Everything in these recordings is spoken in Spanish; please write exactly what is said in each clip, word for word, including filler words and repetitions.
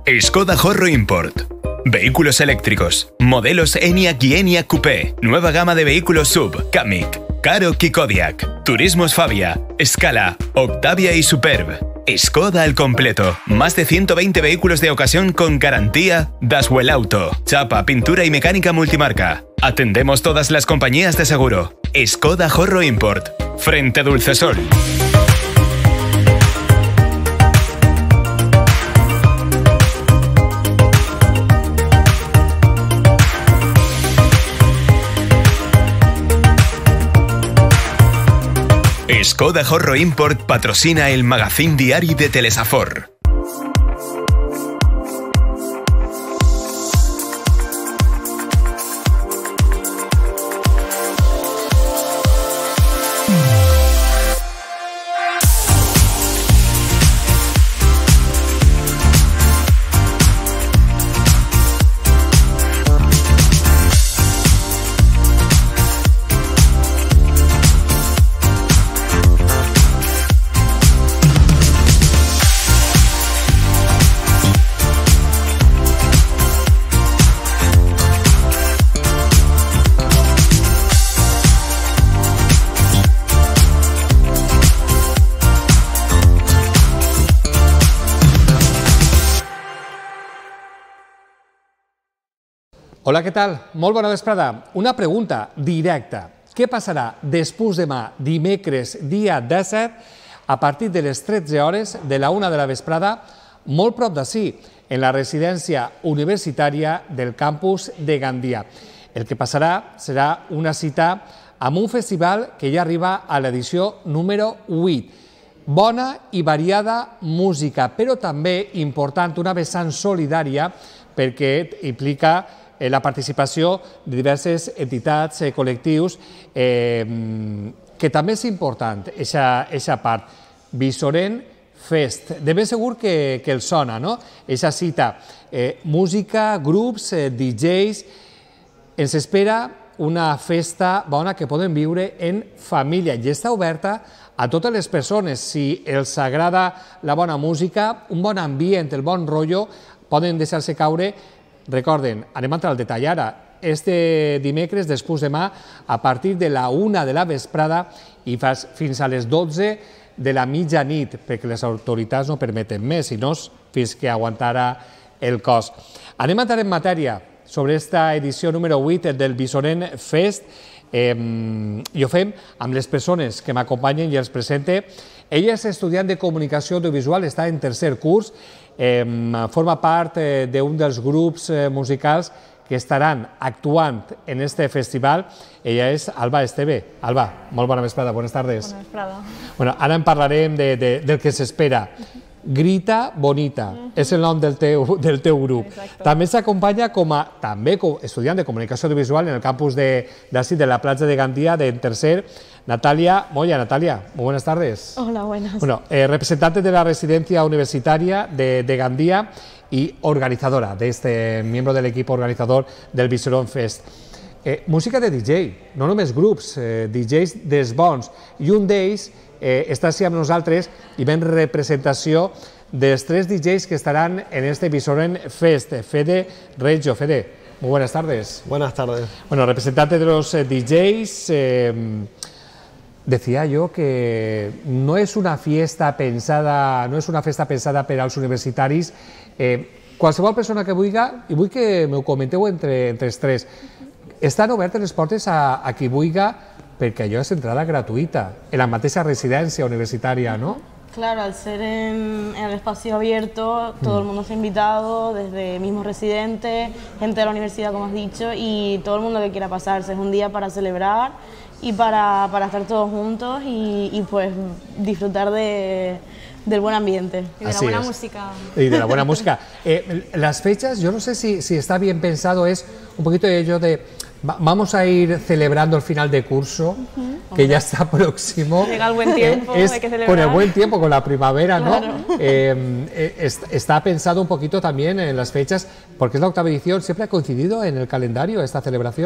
Skoda Horro Import. Vehículos eléctricos. Modelos Enyaq y Enyaq Coupé. Nueva gama de vehículos sub. Kamiq, Karoq y Kodiaq. Turismos Fabia, Scala, Octavia y Superb. Skoda al completo. Más de ciento veinte vehículos de ocasión con garantía Daswell Auto. Chapa, pintura y mecánica multimarca. Atendemos todas las compañías de seguro. Skoda Horro Import. Frente Dulcesol. Skoda Horro Import patrocina el magazín diari de Telesafor. Hola, què tal? Molt bona vesprada. Una pregunta directa. Què passarà després demà, dimecres, dia disset, a partir de les tretze hores de la una de la vesprada, molt prop d'ací, en la residència universitària del campus de Gandia? El que passarà serà una cita amb un festival que ja arriba a l'edició número vuit. Bona i variada música, però també important una vessant solidària perquè implica la participació de diverses entitats, col·lectius, que també és important, aquesta part. Visorén Fest. De ben segur que el sona, no? Aquesta cita. Música, grups, D Js. Ens espera una festa bona que poden viure en família i està oberta a totes les persones. Si els agrada la bona música, un bon ambient, el bon rotllo, poden deixar-se caure. Recorden, anem a entrar al detall ara, este dimecres, després demà, a partir de la una de la vesprada i fins a les dotze de la mitjanit, perquè les autoritats no permeten més, sinó fins que aguantarà el cos. Anem a entrar en matèria sobre esta edició número vuit del Visorén Fest i ho fem amb les persones que m'acompanyen i els presente. Ella és estudiant de comunicació audiovisual, està en tercer curs, forma part d'un dels grups musicals que estaran actuant en este festival. Ella és Alba Esteve. Alba, molt bona vesprada, bones tardes. Bona vesprada. Bueno, ara en parlarem del que s'espera. Grita Bonita, és el nom del teu grup. També s'acompanya com a estudiant de comunicació audiovisual en el campus de la platja de Gandia, de tercer, Natalia Moya. Natalia, muy buenas tardes. Hola, buenas. Bueno, eh, representante de la residencia universitaria de, de Gandia y organizadora de este, miembro del equipo organizador del Visorén Fest. Eh, música de D J, no només grups, eh, D Js dels bons, i un d'ells eh, està així amb nosaltres i ven representació dels tres D Js que estaran en este Visorén Fest. Fede Reggio. Fede, muy buenas tardes. Buenas tardes. Bueno, representante de los eh, D Js, eh, decía yo que no es una fiesta pensada, no es una festa pensada per als universitaris. Eh, qualsevol persona que vulgui, i vull que m'ho comenteu entre, entre els tres, estan obertes les portes a, a qui vulgui perquè allò és entrada gratuïta, en la mateixa residència universitària, ¿no? Claro, al ser en, en el espacio abierto, todo mm. el mundo está invitado, desde mismos residentes, gente de la universidad, como has dicho, y todo el mundo que quiera pasarse. Es un día para celebrar y para, para estar todos juntos y, y pues disfrutar de, del buen ambiente. Y de la buena música. Y de la buena música. Eh, las fechas, yo no sé si, si está bien pensado, es un poquito de ello de vamos a ir celebrando el final de curso, uh-huh. que ya está próximo. Llega el buen tiempo, eh, es, hay que celebrar. Con el buen tiempo, con la primavera, ¿no? Claro. Eh, es, está pensado un poquito también en las fechas, porque es la octava edición, ¿siempre ha coincidido en el calendario esta celebración?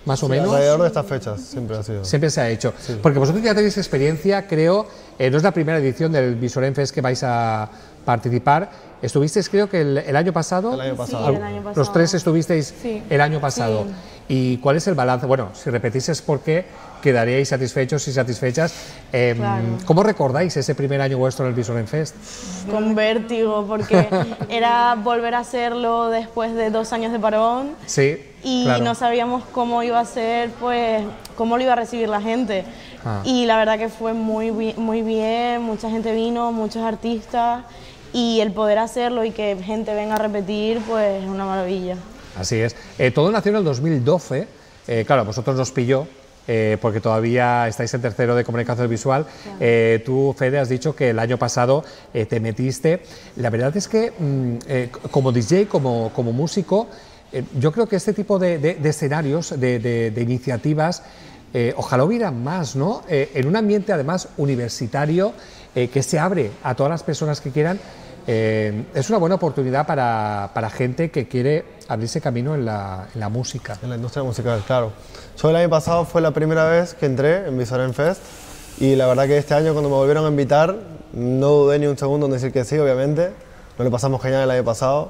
más o Sí, menos. alrededor de estas fechas, siempre ha sido. Siempre se ha hecho. Sí. Porque vosotros ya tenéis experiencia, creo, eh, no es la primera edición del Visorén Fest que vais a participar. Estuvisteis, creo que el, el año pasado. El año pasado. Sí, el año pasado. Los tres estuvisteis Sí. el año pasado. Sí. ¿Y cuál es el balance? Bueno, si repetís es porque quedaríais satisfechos y satisfechas. Eh, Claro. ¿Cómo recordáis ese primer año vuestro en el Visorén Fest? Con vértigo, porque era volver a hacerlo después de dos años de parón Sí, y claro. no sabíamos cómo iba a ser, pues, cómo lo iba a recibir la gente. Ah. Y la verdad que fue muy, bi- muy bien, mucha gente vino, muchos artistas, y el poder hacerlo y que gente venga a repetir, pues es una maravilla. Así es. Eh, todo nació en el dos mil doce. Eh, claro, a vosotros nos pilló. Eh, porque todavía estáis en tercero de comunicación visual. Eh, tú, Fede, has dicho que el año pasado eh, te metiste. La verdad es que mm, eh, como D J, como, como músico, eh, yo creo que este tipo de, de- de escenarios, de, de- de iniciativas, eh, ojalá hubiera más, ¿no? Eh, en un ambiente además universitario eh, que se abre a todas las personas que quieran. Eh, es una buena oportunidad para, para gente que quiere abrirse camino en la, en la música. En la industria musical, claro. Yo el año pasado fue la primera vez que entré en Visorén Fest y la verdad que este año cuando me volvieron a invitar no dudé ni un segundo en decir que sí, obviamente. Nos lo pasamos genial el año pasado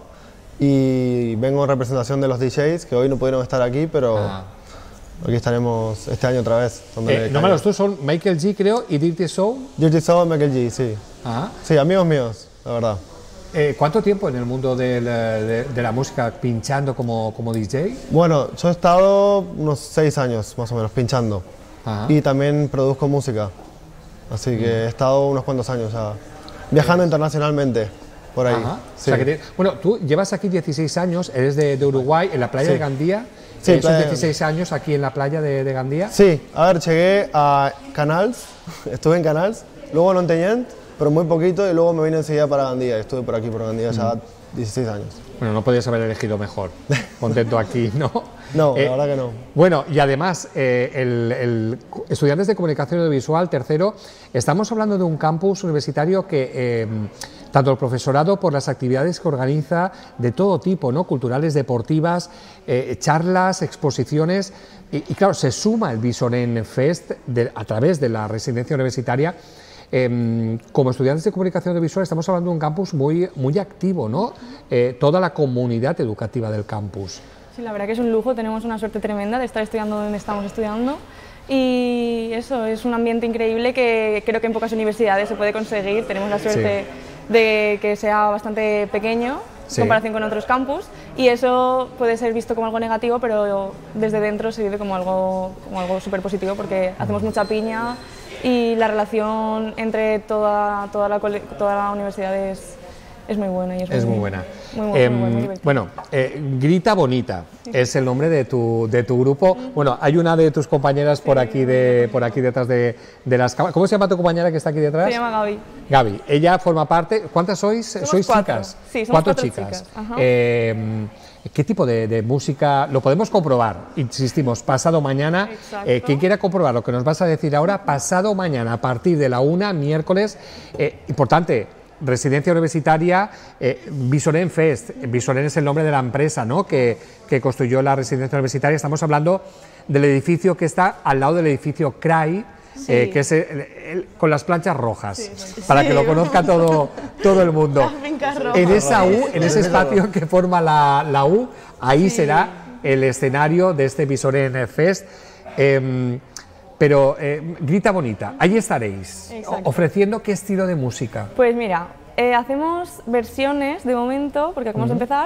y vengo en representación de los D Js que hoy no pudieron estar aquí, pero Ah. aquí estaremos este año otra vez. Eh, no malos tú, son Michael G, creo, y Dirty Soul. Dirty Soul, Michael G, sí. Ah. Sí, amigos míos, la verdad. Eh, ¿Cuánto tiempo en el mundo del, eh, de, de la música pinchando como, como D J? Bueno, yo he estado unos seis años más o menos pinchando Ajá. y también produzco música, así que he estado unos cuantos años ya viajando internacionalmente por ahí. Ajá. Sí. O sea que te- bueno, tú llevas aquí dieciséis años, eres de, de Uruguay, en la playa Sí. de Gandía. Sí, Eh, son playa de dieciséis años aquí en la playa de, de Gandía. Sí, a ver, llegué a Canals, estuve en Canals, luego en Onteñent, pero muy poquito y luego me vine enseguida para Gandía, estuve por aquí por Gandía ya dieciséis años. Bueno, no podías haber elegido mejor. Contento aquí, ¿no? No, Eh, la verdad que no. Bueno, y además, eh, el, el estudiantes de comunicación audiovisual, tercero, estamos hablando de un campus universitario que eh, tanto el profesorado por las actividades que organiza de todo tipo, ¿no? Culturales, deportivas, eh, charlas, exposiciones, y, y claro, se suma el Visorén Fest de- a través de la residencia universitaria. Eh, como estudiantes de comunicación audiovisual estamos hablando de un campus muy, muy activo, ¿no? Eh, toda la comunidad educativa del campus. Sí, la verdad que es un lujo, tenemos una suerte tremenda de estar estudiando donde estamos estudiando y eso, es un ambiente increíble que creo que en pocas universidades se puede conseguir. Tenemos la suerte de que sea bastante pequeño Sí. en comparación con otros campus y eso puede ser visto como algo negativo, pero desde dentro se vive como algo, como algo súper positivo porque hacemos mucha piña y la relación entre toda, toda, la, cole- toda la universidad es, es muy buena. Y es, Es muy, muy buena. Muy, muy, Em, muy buena, muy divertida. bueno, eh, Grita Bonita es el nombre de tu, de tu grupo. Bueno, hay una de tus compañeras por aquí, de, por aquí detrás de, de las cámaras. ¿Cómo se llama tu compañera que está aquí detrás? Se llama Gaby. Gaby. Ella forma parte. ¿Cuántas sois? ¿Sois cuatro. chicas? Sí, somos cuatro cuatro chicas. chicas, ajá. Eh, ¿Qué tipo de, de música? Lo podemos comprobar, insistimos, pasado mañana. Exacto. Eh, quien quiera comprobar lo que nos vas a decir ahora, pasado mañana, a partir de la una, miércoles. Eh, importante, residencia universitaria, eh, Visorén Fest. Visorén es el nombre de la empresa, ¿no? que, que construyó la residencia universitaria. Estamos hablando del edificio que está al lado del edificio C R A I, eh, que es el- el- con las planchas rojas, para que lo conozca todo, todo el mundo. Las fincas rojas. En esa U, en ese espacio que forma la, la U, ahí será el escenario de este Visorén Fest. Em, pero eh, Grita Bonita, ahí estaréis, Exacto. ofreciendo qué estilo de música. Pues mira, eh, hacemos versiones de momento, porque acabamos de empezar,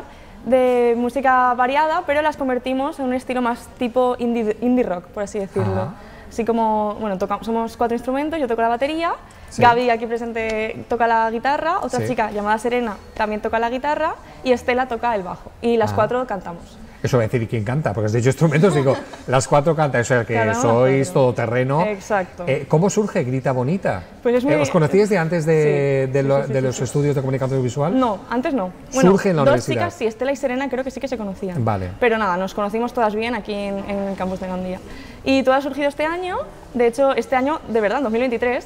de música variada, pero las convertimos en un estilo más tipo indie, indie rock, por así decirlo. Ajá. Así como, bueno, toca- somos cuatro instrumentos, yo toco la batería, Sí. Gaby aquí presente toca la guitarra, otra Sí. chica llamada Serena también toca la guitarra y Estela toca el bajo. Y las Ah. cuatro cantamos. Eso voy a decir, ¿y quién canta? Porque has dicho instrumentos, digo, las cuatro cantan, o sea, que Cada uno sois cuatro. todoterreno. Exacto. Eh, ¿Cómo surge Grita Bonita? Pues es muy- Eh, ¿Os conocíais de antes de, Sí, de sí, lo- sí, sí, de sí, los sí. estudios de comunicación audiovisual? No, antes no. Surge en la dos universidad. chicas, sí, Estela y Serena creo que sí que se conocían. Vale. Pero nada, nos conocimos todas bien aquí en, en el campus de Gandía. Y todo ha surgido este año, de hecho, este año, de verdad, en dos mil veintitrés,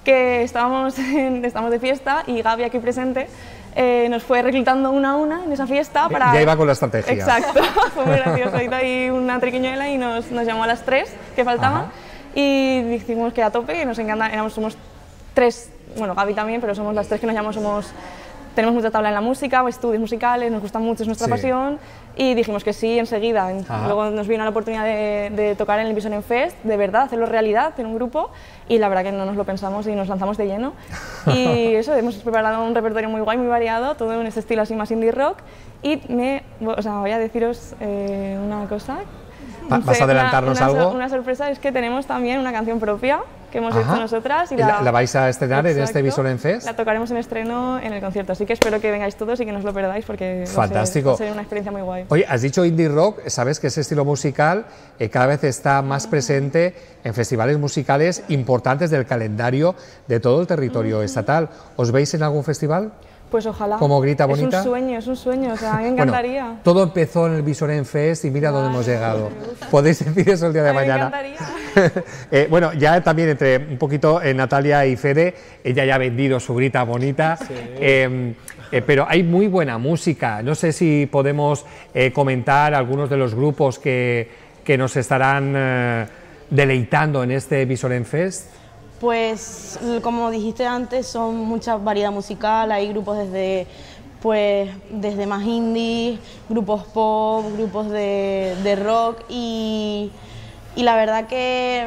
que estábamos, en, estábamos de fiesta y Gaby aquí presente eh, nos fue reclutando una a una en esa fiesta para... Ya iba con la estrategia. Exacto, fue muy gracioso, hizo ahí una triquiñuela y nos, nos llamó a las tres que faltaban. Ajá. Y dijimos que a tope, y nos encanta, éramos, somos tres, bueno, Gaby también, pero somos las tres que nos llamamos, somos... Tenemos mucha tabla en la música, estudios musicales, nos gusta mucho, es nuestra sí. pasión, y dijimos que sí enseguida. Ajá. Luego nos vino la oportunidad de, de tocar en el Visoren Fest, de verdad, hacerlo realidad en un grupo, y la verdad que no nos lo pensamos y nos lanzamos de lleno. Y eso, hemos preparado un repertorio muy guay, muy variado, todo en este estilo así más indie rock, y me, o sea, voy a deciros eh, una cosa. ¿Vas a adelantarnos una, una, algo? Una sorpresa es que tenemos también una canción propia que hemos Ajá. hecho nosotras. Y la, la, ¿La vais a estrenar exacto, en este Visoren Fest? La tocaremos en estreno en el concierto, así que espero que vengáis todos y que no os lo perdáis porque fantástico. Va a ser, va a ser una experiencia muy guay. Oye, has dicho indie rock, sabes que ese estilo musical eh, cada vez está más presente en festivales musicales importantes del calendario de todo el territorio uh-huh. estatal. ¿Os veis en algún festival? Pues ojalá. ¿Como Grita Bonita? Es un sueño, es un sueño, o sea, a mí me encantaría. Bueno, todo empezó en el Visoren Fest y mira Ay, dónde hemos llegado. Podéis decir eso el día de a mañana. Me encantaría. eh, bueno, ya también entre un poquito eh, Natalia y Fede, ella ya ha vendido su Grita Bonita, sí. eh, eh, pero hay muy buena música. No sé si podemos eh, comentar algunos de los grupos que, que nos estarán eh, deleitando en este Visoren Fest. Pues, como dijiste antes, son mucha variedad musical, hay grupos desde, pues, desde más indie, grupos pop, grupos de, de rock y, y la verdad que...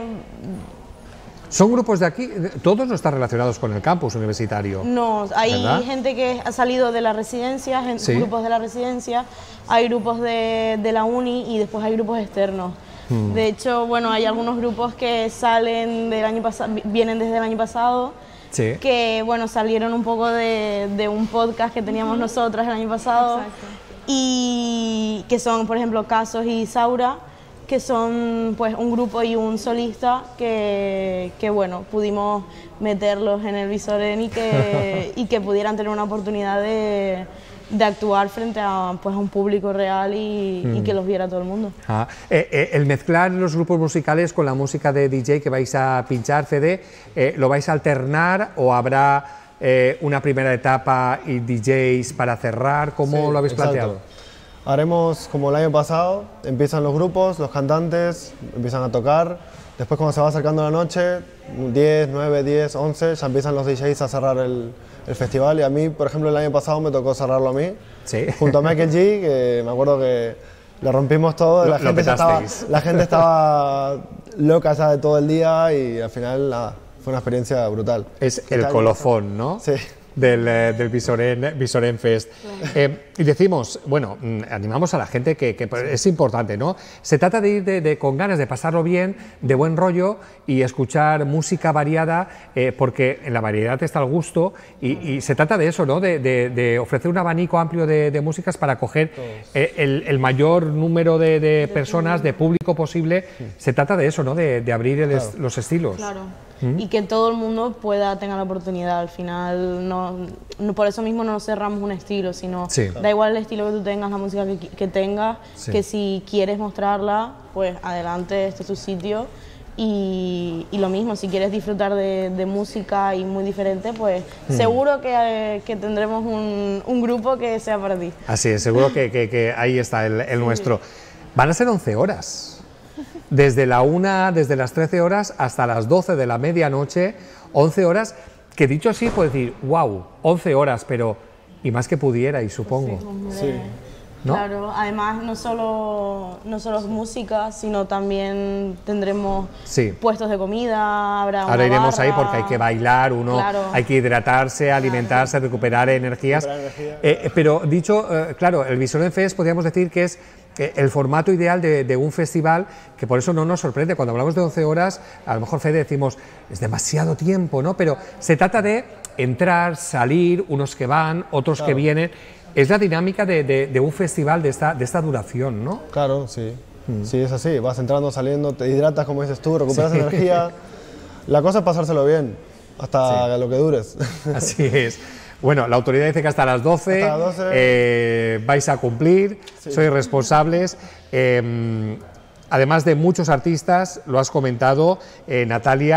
¿Son grupos de aquí? ¿Todos no están relacionados con el campus universitario? No, hay ¿verdad? gente que ha salido de la residencia, gente, ¿sí? grupos de la residencia, hay grupos de, de la uni y después hay grupos externos. De hecho, bueno, hay algunos grupos que salen del año pasado, vienen desde el año pasado, sí. que bueno, salieron un poco de, de un podcast que teníamos nosotras el año pasado. Exacto. Y que son, por ejemplo, Casos y Saura, que son pues un grupo y un solista que, que bueno, pudimos meterlos en el Visoren y que, y que pudieran tener una oportunidad de... de actuar frente a, pues, a un público real y, mm. y que los viera todo el mundo. Ah, eh, eh, el mezclar los grupos musicales con la música de D J que vais a pinchar, Fede, eh, ¿lo vais a alternar o habrá eh, una primera etapa y D Js para cerrar? ¿Cómo sí, lo habéis exacto. planteado? Haremos como el año pasado, empiezan los grupos, los cantantes empiezan a tocar, después cuando se va acercando la noche, diez, nueve, diez, once, ya empiezan los D Js a cerrar el, el festival y a mí, por ejemplo, el año pasado me tocó cerrarlo a mí, ¿sí? junto a Michael G, que me acuerdo que lo rompimos todo, la, gente estaba, la gente estaba loca ya de todo el día y al final nada, fue una experiencia brutal. Es el colofón, ¿no? Sí. Del, del Visoren, Visoren Fest. Claro. Eh, y decimos, bueno, animamos a la gente que, que es importante, ¿no? Se trata de ir de, de, con ganas de pasarlo bien, de buen rollo y escuchar música variada, eh, porque en la variedad está el gusto y, y se trata de eso, ¿no? De, de, de ofrecer un abanico amplio de, de músicas para coger eh, el, el mayor número de, de personas, de público posible. Sí. Se trata de eso, ¿no? De, de abrir el, claro. los estilos. Claro. ¿Mm? Y que todo el mundo pueda tener la oportunidad. Al final, no, no, por eso mismo no cerramos un estilo, sino sí. da igual el estilo que tú tengas, la música que, que tengas, sí. que si quieres mostrarla, pues adelante, este es tu sitio. Y, y lo mismo, si quieres disfrutar de, de música y muy diferente, pues mm. seguro que, que tendremos un, un grupo que sea para ti. Así es, seguro que, que, que ahí está el, el sí. nuestro. Van a ser once horas. Desde la una, desde las trece horas hasta las doce de la medianoche, once horas, que dicho así puedo decir, wow, once horas, pero y más que pudierais, supongo. Sí, sí. ¿No? Claro, además no solo, no solo música, sino también tendremos sí. puestos de comida, habrá una Ahora iremos barra. ahí porque hay que bailar, uno claro. hay que hidratarse, alimentarse, claro. recuperar energías. Recuperar energía. eh, pero dicho, eh, claro, el Visoren Fest podríamos decir que es el formato ideal de, de un festival, que por eso no nos sorprende. Cuando hablamos de once horas, a lo mejor, Fede, decimos, es demasiado tiempo, ¿no? Pero se trata de entrar, salir, unos que van, otros claro. que vienen. Es la dinámica de, de, de un festival de esta, de esta duración, ¿no? Claro, sí. Mm. Sí, es así. Vas entrando, saliendo, te hidratas, como dices tú, recuperas sí. energía. La cosa es pasárselo bien, hasta sí. lo que dures. Así es. Bueno, la autoridad dice que hasta las doce, hasta las doce. Eh, vais a cumplir, sí. sois responsables. Eh, además de muchos artistas, lo has comentado, eh, Natalia,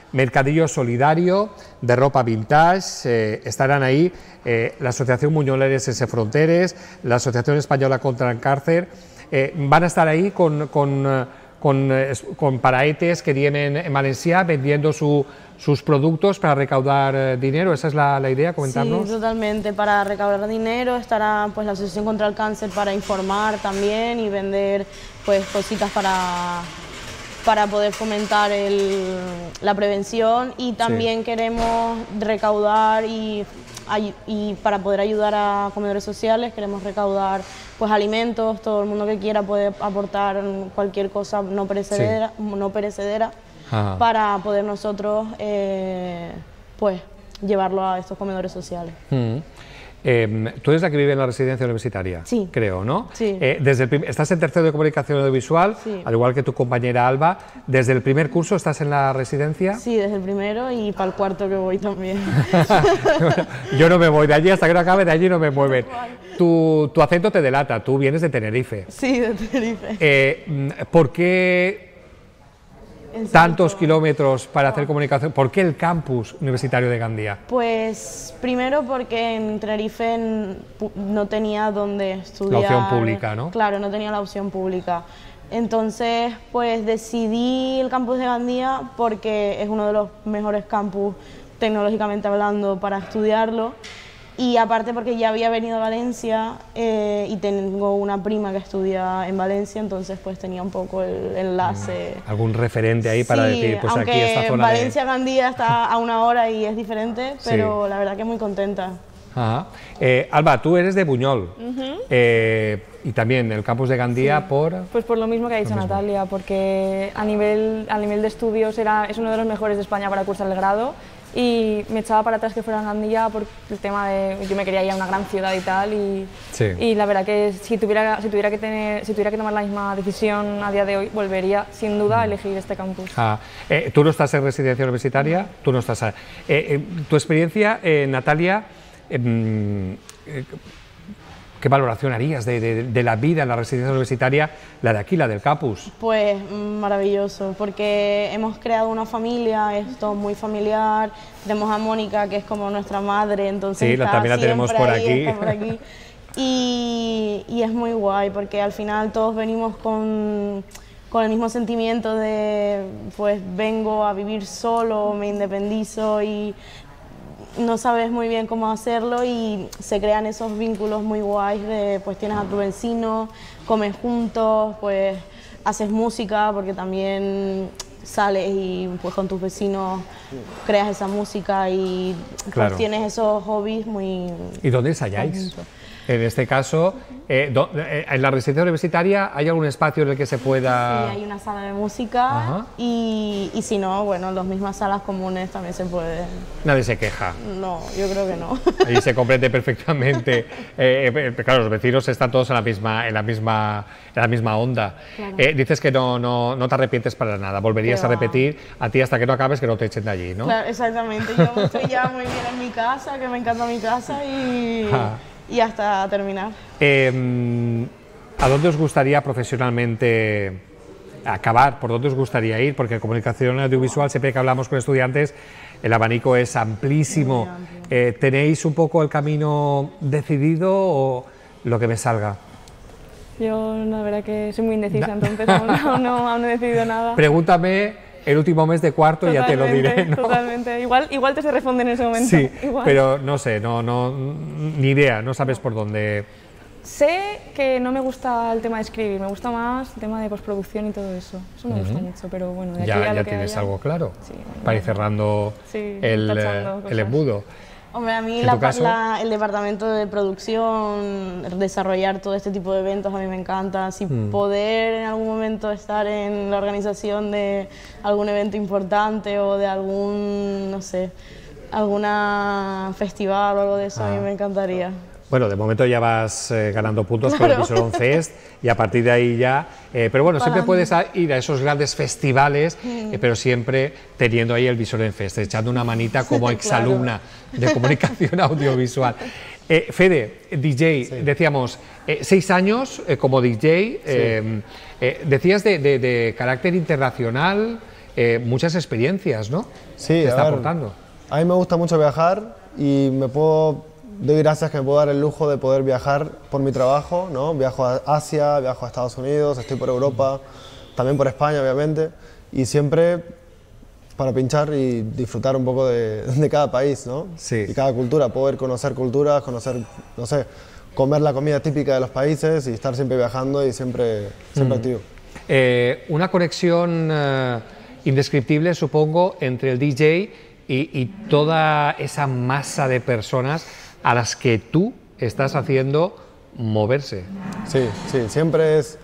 mercadillo solidario de ropa vintage. Eh, estarán ahí eh, la Asociación Muñoleres Sense Fronteres, la Asociación Española contra el Cáncer. Eh, van a estar ahí con, con, con, con paraetes que tienen en Valencia vendiendo su, sus productos para recaudar eh, dinero. ¿Esa es la, la idea? Comentarnos. Sí, totalmente. Para recaudar dinero estará pues la Asociación contra el Cáncer para informar también y vender pues cositas para, para poder fomentar el, la prevención, y también sí. queremos recaudar y, y para poder ayudar a comedores sociales queremos recaudar pues alimentos. Todo el mundo que quiera puede aportar cualquier cosa no perecedera, sí. no perecedera Ajá. para poder nosotros eh, pues llevarlo a estos comedores sociales. Mm. Eh, tú eres la que vive en la residencia universitaria, sí. creo, ¿no? Sí. Eh, desde el estás en tercero de comunicación audiovisual, sí. al igual que tu compañera Alba. ¿Desde el primer curso estás en la residencia? Sí, desde el primero y para el cuarto que voy también. Yo no me voy de allí hasta que no acabe, de allí no me mueven. Tu, tu acento te delata, tú vienes de Tenerife. Sí, de Tenerife. Eh, ¿Por qué tantos kilómetros para hacer comunicación? ¿Por qué el campus universitario de Gandía? Pues primero porque en Tenerife no tenía donde estudiar. La opción pública, ¿no? Claro, no tenía la opción pública. Entonces, pues decidí el campus de Gandía porque es uno de los mejores campus tecnológicamente hablando para estudiarlo. Y aparte porque ya había venido a Valencia eh, y tengo una prima que estudia en Valencia, entonces pues tenía un poco el enlace. ¿Algún referente ahí para sí, decir, pues aunque aquí esta zona Valencia, de... Gandía está a una hora y es diferente, pero sí. la verdad que muy contenta. Ajá. Eh, Alba, tú eres de Buñol, uh-huh. eh, y también el campus de Gandía sí. por... Pues por lo mismo que ha dicho Natalia, porque a nivel, a nivel de estudios era, es uno de los mejores de España para cursar el grado. Y me echaba para atrás que fuera en Gandía por el tema de yo me quería ir a una gran ciudad y tal, y, sí. y la verdad que si tuviera, si, tuviera que tener, si tuviera que tomar la misma decisión a día de hoy, volvería sin duda a elegir este campus. Ah, eh, tú no estás en residencia universitaria, tú no estás... A, eh, eh, tu experiencia, eh, Natalia, eh, eh, ¿qué valoración harías de, de, de la vida en la residencia universitaria, la de aquí, la del campus? Pues maravilloso, porque hemos creado una familia, es todo muy familiar. Tenemos a Mónica, que es como nuestra madre, entonces sí, está también la tenemos por ahí, aquí. Está por aquí. Y, y es muy guay, porque al final todos venimos con, con el mismo sentimiento de, pues vengo a vivir solo, me independizo y no sabes muy bien cómo hacerlo, y se crean esos vínculos muy guays de pues tienes a tu vecino, comes juntos, pues haces música porque también sales y pues con tus vecinos creas esa música y claro. pues tienes esos hobbies muy... ¿Y dónde ensayáis? En este caso, eh, do, eh, ¿en la residencia universitaria hay algún espacio en el que se pueda...? Sí, hay una sala de música y, y si no, bueno, en las mismas salas comunes también se puede... Nadie se queja. No, yo creo que no. Ahí se comprende perfectamente. Eh, eh, claro, los vecinos están todos en la misma, en la misma, en la misma onda. Claro. Eh, dices que no, no, no te arrepientes para nada, volverías a repetir a ti hasta que no acabes, que no te echen de allí, ¿no? Claro, exactamente. Yo estoy ya muy bien en mi casa, que me encanta mi casa y... Ah. Y hasta terminar. Eh, ¿A dónde os gustaría profesionalmente acabar? ¿Por dónde os gustaría ir? Porque en comunicación audiovisual, siempre que hablamos con estudiantes, el abanico es amplísimo. Eh, ¿Tenéis un poco el camino decidido o lo que me salga? Yo la verdad que soy muy indecisa, entonces aún, aún, no, aún no he decidido nada. Pregúntame el último mes de cuarto y ya te lo diré, ¿no? Totalmente, igual, igual te se responde en ese momento. Sí, igual. Pero no sé, no, no, ni idea, no sabes por dónde... Sé que no me gusta el tema de escribir, me gusta más el tema de postproducción y todo eso. Eso me uh-huh. gusta mucho, pero bueno, de aquí ya, a lo ya que tienes haya... algo claro, sí, para ir cerrando sí, el, el embudo. Hombre, a mí la, la, el departamento de producción, desarrollar todo este tipo de eventos a mí me encanta. Si mm. poder en algún momento estar en la organización de algún evento importante o de algún, no sé, alguna festival o algo de eso, ah. a mí me encantaría. Bueno, de momento ya vas eh, ganando puntos claro. con el Visorón Fest y a partir de ahí ya... Eh, pero bueno, siempre puedes a ir a esos grandes festivales, mm. eh, pero siempre teniendo ahí el Visorón Fest, echando una manita como exalumna claro. de comunicación audiovisual. Eh, Fede, D J, sí. decíamos, eh, seis años eh, como D J, eh, sí. eh, decías de, de, de carácter internacional, eh, muchas experiencias, ¿no? Sí, te a está ver, aportando. A mí me gusta mucho viajar y me puedo, doy gracias que me puedo dar el lujo de poder viajar por mi trabajo, ¿no? Viajo a Asia, viajo a Estados Unidos, estoy por Europa, también por España, obviamente, y siempre para pinchar y disfrutar un poco de, de cada país, ¿no? Sí. Y cada cultura, poder conocer culturas, conocer, no sé, comer la comida típica de los países y estar siempre viajando y siempre, siempre mm. activo. Eh, una conexión eh, indescriptible, supongo, entre el D J y, y toda esa masa de personas a las que tú estás haciendo moverse. Sí, sí, siempre es...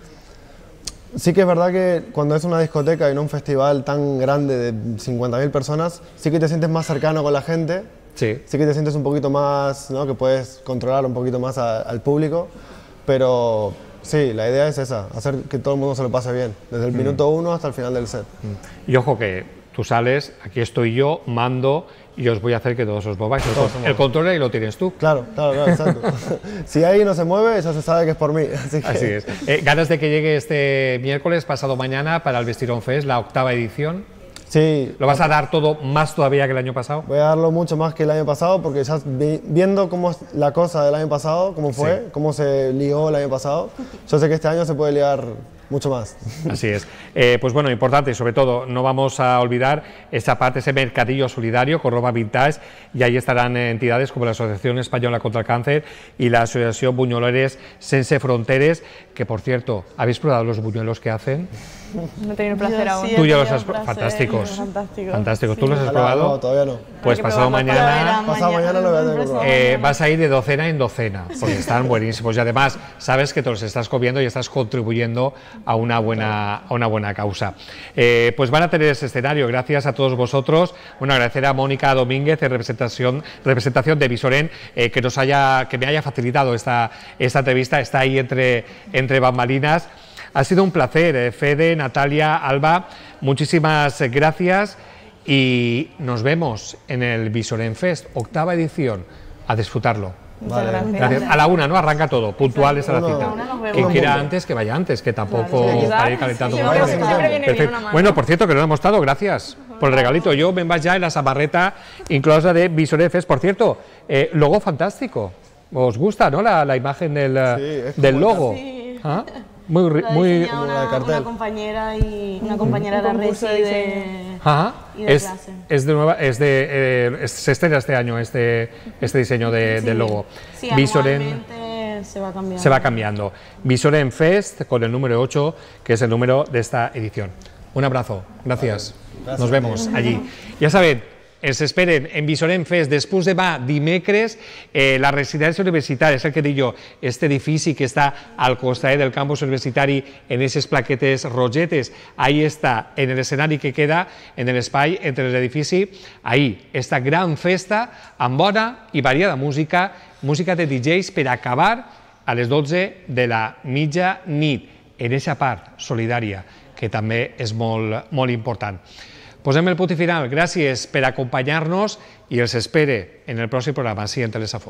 Sí que es verdad que cuando es una discoteca y no un festival tan grande de cincuenta mil personas, sí que te sientes más cercano con la gente, sí, sí que te sientes un poquito más, ¿no? Que puedes controlar un poquito más a, al público, pero sí, la idea es esa, hacer que todo el mundo se lo pase bien, desde el mm. minuto uno hasta el final del set. Mm. Y ojo que tú sales, aquí estoy yo, mando y os voy a hacer que todos os mováis. El, el control ahí lo tienes tú. Claro, claro, claro, exacto. Si ahí no se mueve, ya se sabe que es por mí. Así, que... así es. Eh, ¿Ganas de que llegue este miércoles, pasado mañana, para el Vestirón Fest, la octava edición? Sí. ¿Lo vas a dar todo más todavía que el año pasado? Voy a darlo mucho más que el año pasado, porque ya vi, viendo cómo es la cosa del año pasado, cómo fue, sí. cómo se ligó el año pasado, yo sé que este año se puede ligar mucho más. Así es. Eh, pues bueno, importante, sobre todo, no vamos a olvidar esa parte, ese mercadillo solidario con ropa vintage, y ahí estarán entidades como la Asociación Española contra el Cáncer y la Asociación Buñuelos Sense Fronteres, que por cierto, ¿habéis probado los buñuelos que hacen? No he tenido el placer aún. Sí, Tú ya los has placer, fantásticos. Fantásticos. Fantásticos. ¿Tú Sí. los has Ojalá, probado? no, todavía no. Pues pasado mañana, pasado mañana lo voy a tener que probar. eh, vas a ir de docena en docena, porque están buenísimos y además sabes que te los estás comiendo y estás contribuyendo a una buena, a una buena causa. Eh, pues van a tener ese escenario, gracias a todos vosotros. Bueno, agradecer a Mónica Domínguez en representación, representación de Visorén, eh, que nos haya, que me haya facilitado esta, esta entrevista, está ahí entre, entre bambalinas. Ha sido un placer, eh, Fede, Natalia, Alba, muchísimas gracias y nos vemos en el Visorén Fest, octava edición, a disfrutarlo. Muchas Vale. gracias. Gracias. A la una, ¿no? Arranca todo, puntuales a la Uno, cita. una nos vemos. Quien quiera Punto. antes, que vaya antes, que tampoco Claro, sí, para ir calentando. sí, con sí, la siempre gente. viene bien Perfecto. una mano. Bueno, por cierto, que no lo hemos dado, gracias por el regalito. Yo me vas ya en la samarreta inclusa de Visorén Fest. Por cierto, eh, logo fantástico. ¿Os gusta, no? La, la imagen del, Sí, es como del el logo. Sí. ¿Ah? Muy, ri- Lo ha muy, diseñado como la de una, cartel. una compañera y una compañera Un de la concurso Resi de de, diseño. Ajá. y de Es, clase. es de nueva, es de, eh, es- se estrena este año este, este diseño de, Sí. del logo. Sí, Visorén anualmente se va cambiando. se va cambiando. Visorén Fest con el número ocho, que es el número de esta edición. Un abrazo, gracias. Gracias. Nos vemos allí. Ya saben, es esperen en Visorén Fest després demà dimecres, eh, la residència universitària, és el que dic jo, este edifici que està al costat del campus universitari en esas plaquetes rogetes, ahí está, en el escenari que queda, en el espai entre l'edifici, ahí, esta gran festa amb bona i variada música, música de D Js per acabar a les dotze de la mitja nit, en aquesta part solidària, que també és molt, molt important. Posem el punt i final. Gràcies per acompanyar-nos i els espere en el pròxim programa, així en Telesafor.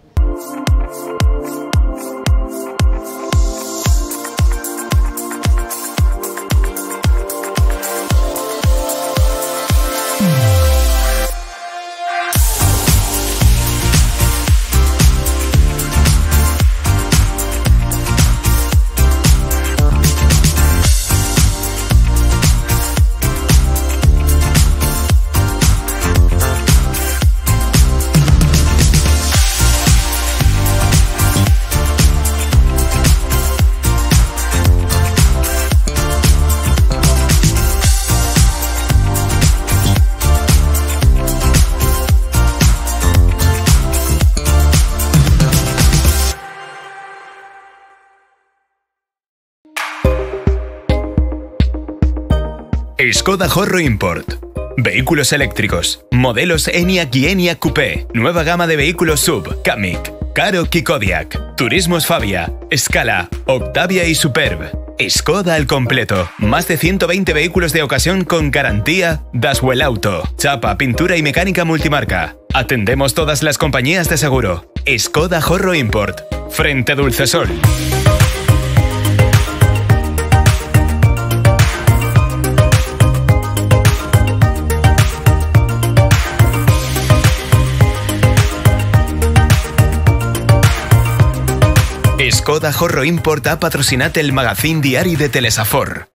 Skoda Horro Import. Vehículos eléctricos. Modelos ENIAC y ENIAC Coupé. Nueva gama de vehículos sub. Kamiq, Karoq y Kodiaq. Turismos Fabia, Scala, Octavia y Superb. Skoda al completo. Más de ciento veinte vehículos de ocasión con garantía Daswell Auto. Chapa, pintura y mecánica multimarca. Atendemos todas las compañías de seguro. Skoda Horro Import. Frente Dulcesol. Skoda Horro Import ha patrocinat el magazín diari de Telesafor.